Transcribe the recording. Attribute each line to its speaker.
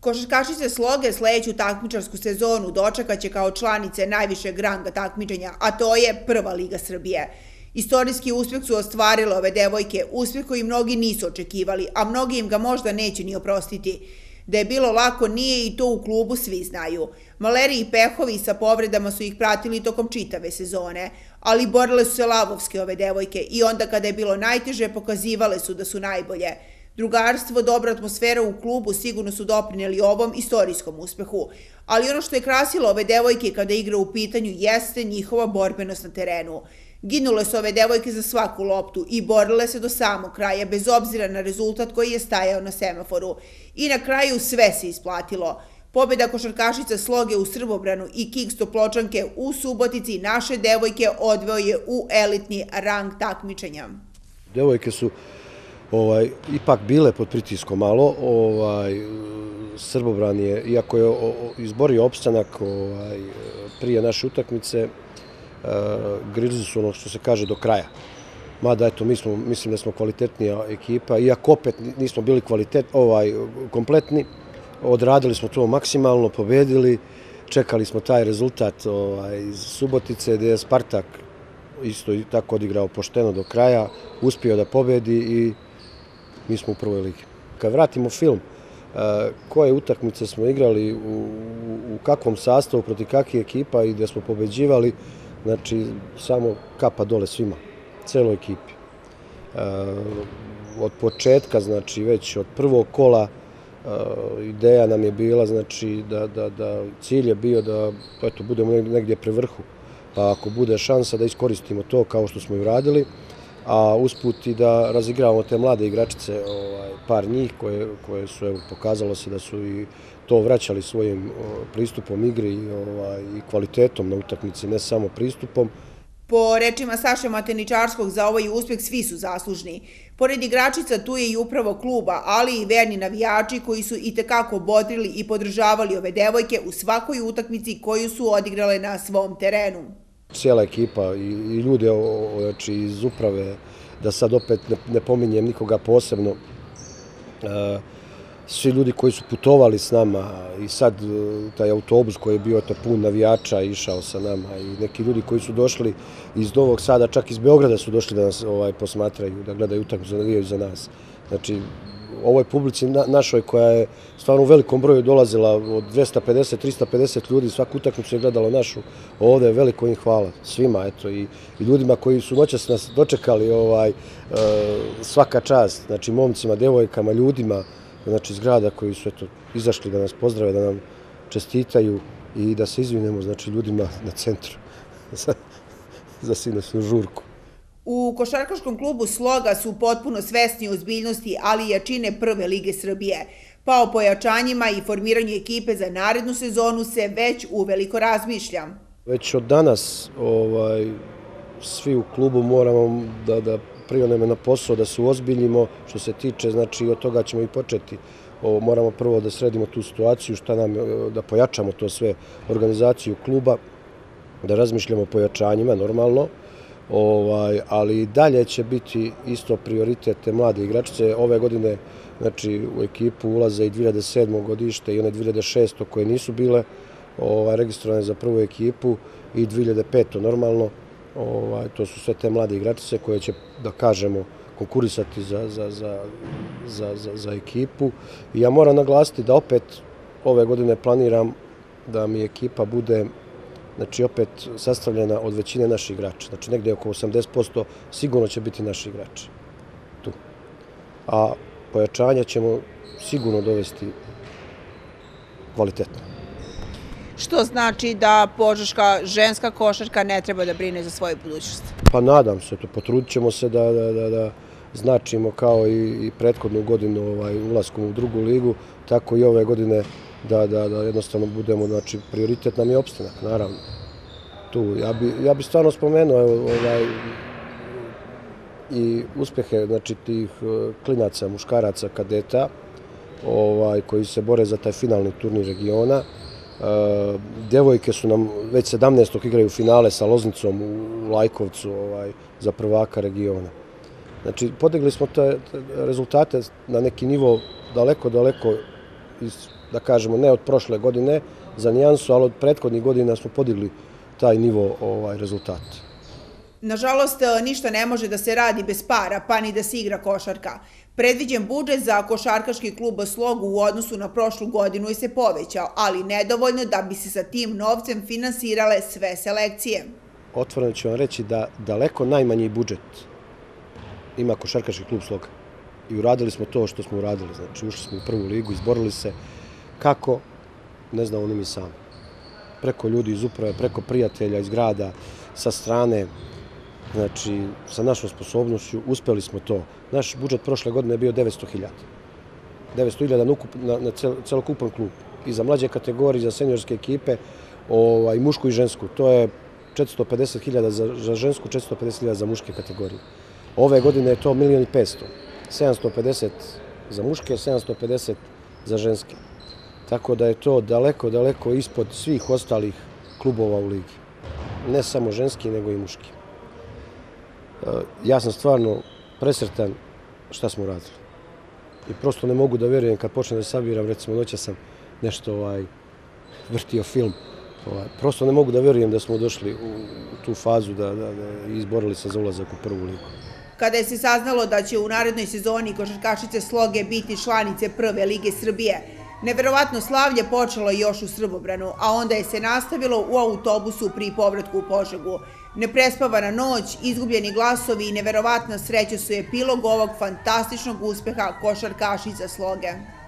Speaker 1: Košarkašice Sloge sledeću takmičarsku sezonu dočekaće kao članice najvišeg ranga takmičenja, a to je Prva liga Srbije. Istorijski uspeh su ostvarile ove devojke, uspeh koji mnogi nisu očekivali, a mnogi im ga možda neće ni oprostiti. Da je bilo lako nije i to u klubu svi znaju. Maleri i pehovi sa povredama su ih pratili tokom čitave sezone, ali borile su se lavovske ove devojke i onda kada je bilo najteže pokazivale su da su najbolje. Drugarstvo, dobra atmosfera u klubu sigurno su doprineli ovom istorijskom uspehu, ali ono što je krasilo ove devojke kada igra u pitanju jeste njihova borbenost na terenu. Ginule su ove devojke za svaku loptu i borile se do samog kraja, bez obzira na rezultat koji je stajao na semaforu. I na kraju sve se isplatilo. Pobjeda košarkašica Sloge u Srbobranu i Kiks Topločanke u Subotici naše devojke odveo je u elitni rang takmičenja.
Speaker 2: Devojke su ipak bile pod pritiskom malo. Srbobran je, iako je izborio opstanak prije naše utakmice, grizli su ono što se kaže do kraja. Mada eto, mislim da smo kvalitetnija ekipa, iako opet nismo bili kompletni, odradili smo to maksimalno, pobedili, čekali smo taj rezultat iz Subotice gdje je Spartak isto tako odigrao pošteno do kraja, uspio da pobedi i mi smo u prvoj ligi. Kad vratimo film, koje utakmice smo igrali, u kakvom sastavu, protiv kakvih ekipa i gdje smo pobeđivali, znači samo kapa dole svima, celoj ekipi. Od početka, znači već od prvog kola, ideja nam je bila, znači da cilj je bio da budemo negdje pri vrhu, pa ako bude šansa da iskoristimo to kao što smo i uradili, a usput i da razigravamo te mlade igračice, par njih koje su, pokazalo se da su i to vraćali svojim pristupom igri i kvalitetom na utakmici, ne samo pristupom.
Speaker 1: Po rečima Saše Mateničarskog, za ovaj uspeh svi su zaslužni. Pored igračica tu je i upravo kluba, ali i verni navijači koji su itekako bodrili i podržavali ove devojke u svakoj utakmici koju su odigrale na svom terenu.
Speaker 2: Cijela ekipa i ljudi iz uprave, da sad opet ne pominjem nikoga posebno, svi ljudi koji su putovali s nama i sad taj autobus koji je bio pun navijača išao sa nama i neki ljudi koji su došli iz Novog Sada, čak iz Beograda su došli da nas posmatraju, da gledaju utakmicu, da navijaju za nas. Znači, ovoj publici našoj koja je stvarno u velikom broju dolazila od 250-350 ljudi, svaku utakmicu je gledalo našu, ovdje veliko im hvala svima i ljudima koji su noćas nas dočekali, svaka čast, znači momcima, devojkama, ljudima, znači iz grada koji su izašli da nas pozdrave, da nam čestitaju i da se izvinemo, znači ljudima na centru za sinoćnu žurku.
Speaker 1: U košarkaškom klubu Sloga su potpuno svesni ozbiljnosti, ali i jačine Prve lige Srbije. Pa o pojačanjima i formiranju ekipe za narednu sezonu se već uveliko razmišlja.
Speaker 2: Već od danas svi u klubu moramo da prionemo na posao, da se uozbiljimo što se tiče, znači od toga ćemo i početi. Moramo prvo da sredimo tu situaciju, da pojačamo to sve, organizaciju kluba, da razmišljamo o pojačanjima normalno, ali i dalje će biti isto prioritet te mlade igračice. Ove godine znači, u ekipu ulaze i 2007. godište i one 2006. koje nisu bile registrovane za prvu ekipu i 2005. normalno. To su sve te mlade igračice koje će, da kažemo, konkurisati za ekipu. I ja moram naglasiti da opet ove godine planiram da mi ekipa bude znači opet sastavljena od većine naših igrača. Znači negdje oko 80% sigurno će biti naši igrači tu. A pojačanja ćemo sigurno dovesti kvalitetno.
Speaker 1: Što znači da požeška ženska košarka ne treba da brine za svoju budućnost?
Speaker 2: Pa nadam se, potrudit ćemo se da značimo kao i prethodnu godinu ulaskom u drugu ligu, tako i ove godine da jednostavno budemo, znači prioritet nam je opstanak, naravno. Tu, ja bi stvarno spomenuo i uspehe, znači tih klinaca, muškaraca, kadeta, koji se bore za taj finalni turnir regiona. Devojke su nam već 17. igraju finale sa Loznicom u Lajkovcu za prvaka regiona. Znači, podigli smo te rezultate na neki nivo daleko da kažemo, ne od prošle godine za nijansu, ali od prethodnih godina smo podigli taj nivo rezultata.
Speaker 1: Nažalost, ništa ne može da se radi bez para, pa ni da se igra košarka. Predviđen budžet za košarkaški klub Slogu u odnosu na prošlu godinu je se povećao, ali nedovoljno da bi se sa tim novcem finansirale sve selekcije.
Speaker 2: Otvoreno ću vam reći da daleko najmanji budžet ima košarkaški klub Sloga. I uradili smo to što smo uradili. Znači, ušli smo u prvu ligu, izborili se. Kako? Ne znamo ni mi sami. Preko ljudi iz uprave, preko prijatelja iz grada, sa strane, znači, sa našom sposobnošću, uspeli smo to. Naš budžet prošle godine je bio 900.000. 900.000 na celokupan klub. I za mlađe kategorije, i za seniorske ekipe, i mušku i žensku. To je 450.000 za žensku, 450.000 za muške kategorije. Ove godine je to 1.500.000. 750 za muške, 750 za ženske. Tako da je to daleko, daleko ispod svih ostalih klubova u ligi. Ne samo ženski, nego i muški. Ja sam stvarno presretan šta smo radili. I prosto ne mogu da vjerujem kad počnem da sabiram, recimo noća sam nešto vrtio film. Prosto ne mogu da vjerujem da smo došli u tu fazu da izborili se za ulazak u prvu ligu.
Speaker 1: Kada je se saznalo da će u narednoj sezoni košarkašice Sloge biti članice Prve lige Srbije, neverovatno slavlje počelo još u Srbobranu, a onda je se nastavilo u autobusu pri povratku u Požegu. Neprespavana noć, izgubljeni glasovi i neverovatna sreća su epilog ovog fantastičnog uspeha košarkašica Sloge.